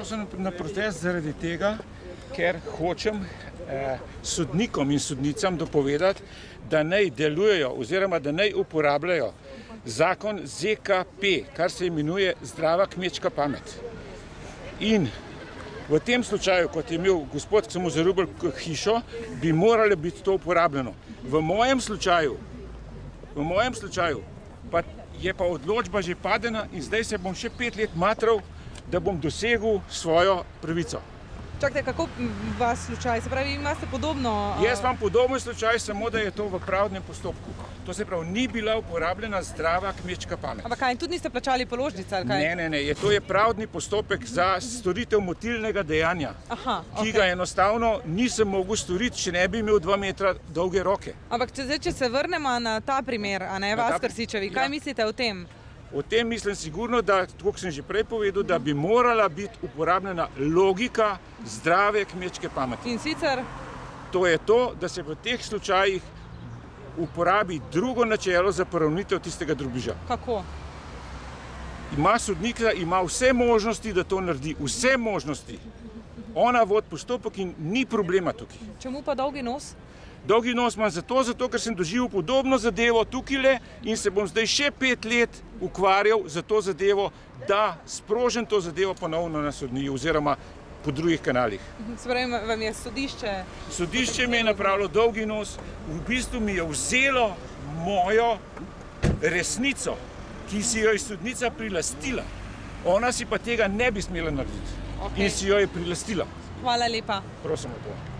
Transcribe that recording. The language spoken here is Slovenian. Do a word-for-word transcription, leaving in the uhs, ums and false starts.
Šel sem na protest zaradi tega, ker hočem eh, sodnikom in sodnicam dopovedati, da naj delujejo oziroma da naj uporabljajo zakon Z K P, kar se imenuje zdrava kmečka pamet. In v tem slučaju, kot je imel gospod, ki sem mu zarubil hišo, bi moralo biti to uporabljeno. V mojem slučaju, v mojem slučaju pa je pa odločba že padena in zdaj se bom še pet let matral, da bom dosegel svojo pravico. Čakajte, kako vas slučaj? Se pravi, imate podobno... Jaz imam podoben slučaj, samo da je to v pravdnem postopku. To se pravi, ni bila uporabljena zdrava kmečka pamet. Ampak kaj, tudi niste plačali položnice, ali kaj? Ne, ne, ne, je, to je pravdni postopek za storitev motilnega dejanja, Aha, ki okay. ga enostavno nisem mogel storiti, če ne bi imel dva metra dolge roke. Ampak če, zdaj, če se vrnemo na ta primer, a ne, vas, Krsičevi, kaj ja. mislite o tem? O tem mislim sigurno, da, kot sem že prej povedal, da bi morala biti uporabljena logika zdrave kmečke pameti. In sicer? To je to, da se v teh slučajih uporabi drugo načelo za poravnitev tistega drobiža. Kako? Ima sodnika, ima vse možnosti, da to naredi, vse možnosti. Ona vodi postopek in ni problema tukaj. Čemu pa dolgi nos? Dolgi nos imam zato, zato, ker sem doživel podobno zadevo tukajle in se bom zdaj še pet let ukvarjal za to zadevo, da sprožim to zadevo ponovno na sodniji oziroma po drugih kanalih. Se pravi, vam je sodišče... Sodišče mi je napravilo dolgi nos, v bistvu mi je vzelo mojo resnico, ki si jo je sodnica prilastila. Ona si pa tega ne bi smela narediti. Okay. In si jo je prilastila. Hvala lepa. Prosim o to.